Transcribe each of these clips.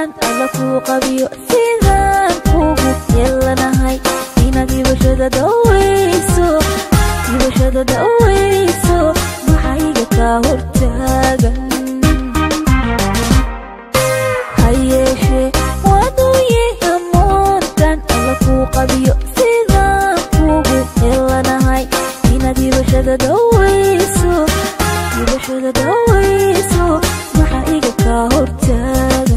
moontan alla ku qabiyo sidaan kugu yeelanahay inaad ibashada daweyso maxayga ka hortaagan hayeeshee waadooyinka moontan alla ku qabiyo sidaan kugu yeelanahay inaad ibashada daweyso maxayga ka hortaagan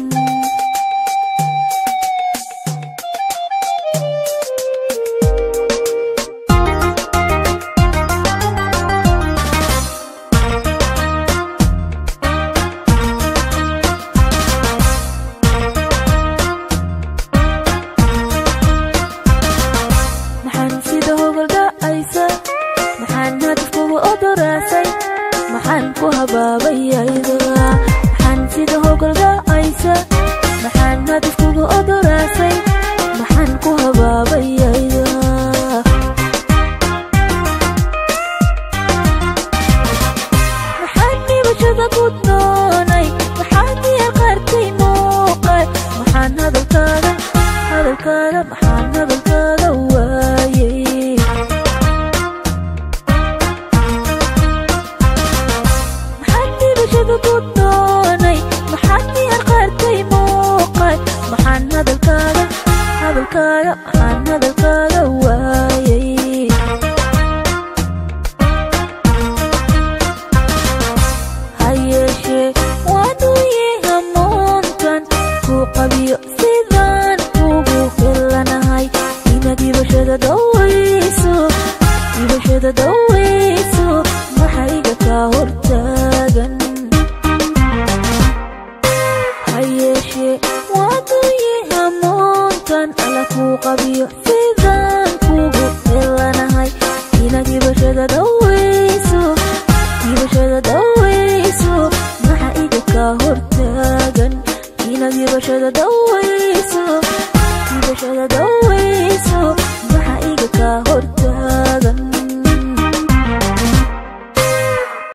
maxaan hadafkugu odoraasay maxaan ku habaabayayda maxaan sida hogol dhacaysa maxaan hadafkugu odoraasay maxaan ku habaabayayda maxaan nibashada ku doonay maxaan diya qartay muuqay maxaan hadalkaaga maxaan hadalkaaga waayay maxaan diyar qartay muuqay maxaan hadalkaaga waayay hayeeshee waadooyinka moontan ku qabiyo sidaan kugu helanahay inaad ibashada daweyso maxayga ka hortaagan hayeeshee waadooyinka moontan alla ku qabiyo sidaan kugu helanahay inaad ibashada daweyso maxayga ka hortaagan inaad ibashada